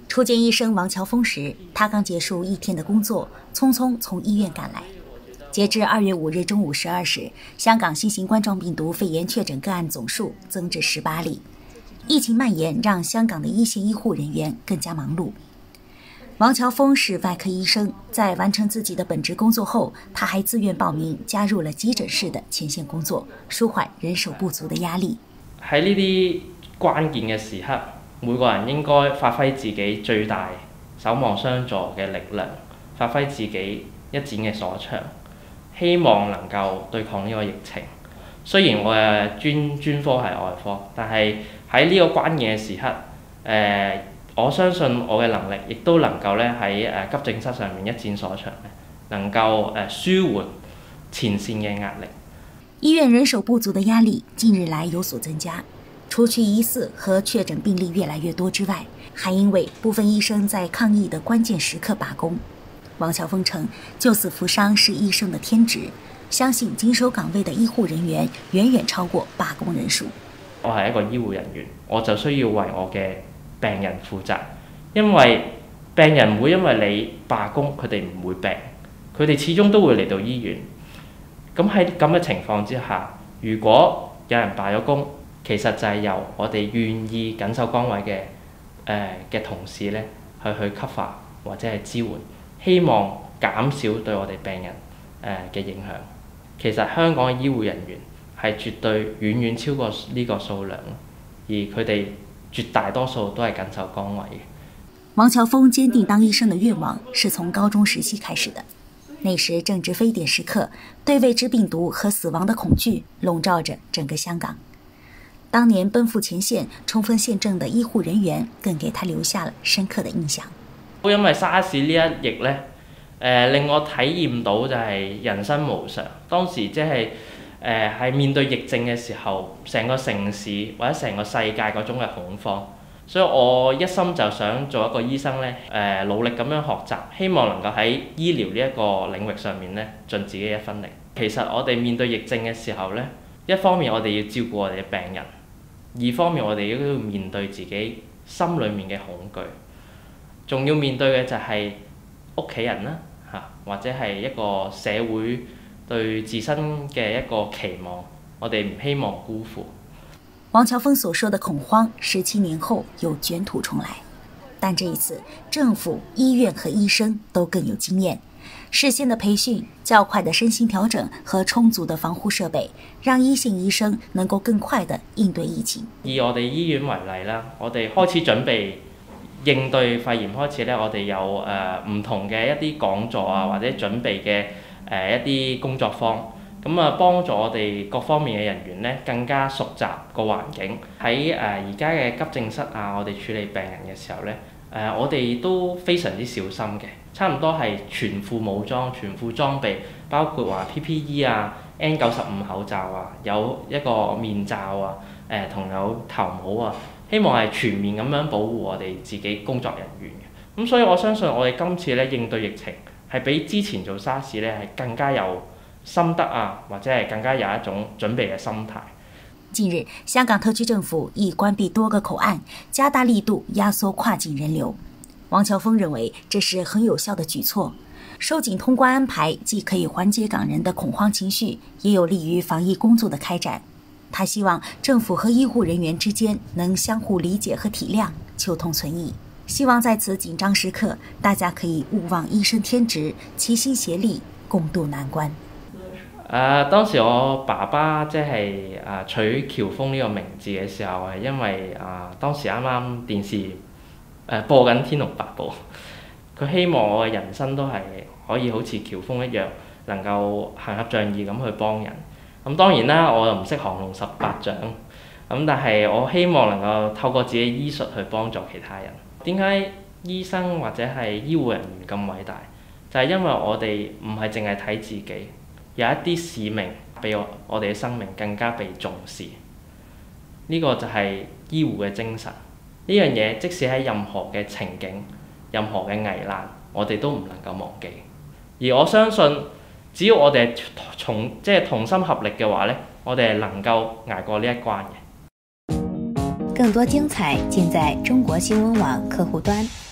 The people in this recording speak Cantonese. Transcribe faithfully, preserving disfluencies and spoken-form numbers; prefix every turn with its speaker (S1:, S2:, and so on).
S1: 初见医生王乔峰时，他刚结束一天的工作，匆匆从医院赶来。截至二月五日中午十二时，香港新型冠状病毒肺炎确诊个案总数增至十八例。疫情蔓延让香港的一线医护人员更加忙碌。王乔峰是外科医生，在完成自己的本职工作后，他还自愿報名加入了急診室的前線工作，舒緩人手不足的壓力。
S2: 喺呢啲關鍵嘅時刻，每個人應該發揮自己最大守望相助嘅力量，發揮自己一展嘅所長，希望能夠對抗呢個疫情。雖然我嘅專專科係外科，但係喺呢個關鍵嘅時刻，誒、呃。我相信我嘅能力，亦都能夠咧喺誒急症室上面一展所長咧，能夠誒舒緩前線嘅壓力。
S1: 醫院人手不足的壓力近日來有所增加，除去疑似和確診病例越來越多之外，還因為部分醫生在抗疫的關鍵時刻罷工。王喬峰稱，救死扶傷是醫生的天職，相信經守崗位的醫護人員遠遠超過罷工人數。
S2: 我係一個醫護人員，我就需要為我嘅病人負責，因為病人唔會因為你罷工，佢哋唔會病，佢哋始終都會嚟到醫院。咁喺咁嘅情況之下，如果有人罷咗工，其實就係由我哋願意緊守崗位嘅誒嘅同事咧，去去 cover 或者係支援，希望減少對我哋病人誒嘅影響。其實香港嘅醫護人員係絕對遠遠超過呢個數量，而佢哋絕大多數都係緊守崗位嘅。
S1: 王喬峰堅定當醫生的願望是從高中時期開始的，那時正值非典時刻，對未知病毒和死亡的恐懼籠罩着整個香港。當年奔赴前線衝鋒陷陣的醫護人員更給他留下了深刻的印象。
S2: 因為沙士呢一役呢，誒、呃、令我體驗到就係人生無常。當時即係誒係面對疫症嘅時候，成個城市或者成個世界嗰種嘅恐慌，所以我一心就想做一個醫生咧，誒、呃、努力咁樣學習，希望能夠喺醫療呢一個領域上面咧盡自己一分力。其實我哋面對疫症嘅時候咧，一方面我哋要照顧我哋嘅病人，二方面我哋都要面對自己心裡面嘅恐懼，仲要面對嘅就係屋企人啦嚇，或者係一個社會對自身嘅一個期望，我哋唔希望辜負。
S1: 王喬峰所說的恐慌，十七年後又捲土重來，但這一次政府、醫院和醫生都更有經驗，事先的培訓、較快的身心調整和充足的防護設備，讓一線醫生能夠更快地應對疫情。
S2: 以我哋醫院為例啦，我哋開始準備應對肺炎開始咧，我哋有誒唔、呃、同嘅一啲講座啊，或者準備嘅誒、呃、一啲工作坊，咁啊幫助我哋各方面嘅人員咧更加熟習個環境。喺誒而家嘅急症室啊，我哋處理病人嘅時候咧，誒、呃、我哋都非常之小心嘅，差唔多係全副武裝、全副裝備，包括話 P P E 啊、N 九十五口罩啊，有一個面罩啊，誒、呃、同有頭帽啊。希望係全面咁樣保護我哋自己工作人員嘅，咁所以我相信我哋今次咧應對疫情係比之前做沙士咧係更加有心得啊，或者係更加有一種準備嘅心態。
S1: 近日，香港特區政府已關閉多個口岸，加大力度壓縮跨境人流。王喬峰認為這是很有效的舉措，收緊通關安排既可以緩解港人的恐慌情緒，也有利於防疫工作的開展。他希望政府和醫護人員之間能相互理解和體諒，求同存異。希望在此緊張時刻，大家可以勿忘醫生天職，齊心協力，共度難關。誒、
S2: 呃，當時我爸爸即係誒取喬峰呢個名字嘅時候，係因為啊、呃、當時啱啱電視誒、呃、播緊《天龍八部》，佢希望我嘅人生都係可以好似喬峰一樣，能夠行俠仗義咁去幫人。咁當然啦，我又唔識降龍十八掌，咁但係我希望能夠透過自己醫術去幫助其他人。點解醫生或者係醫護人員咁偉大？就係因為我哋唔係淨係睇自己，有一啲使命比我我哋嘅生命更加被重視。呢個就係醫護嘅精神。呢樣嘢即使喺任何嘅情景、任何嘅危難，我哋都唔能夠忘記。而我相信，只要我哋從即係同心合力嘅話咧，我哋係能夠捱過呢一關嘅。
S1: 更多精彩盡在中國新聞網客戶端。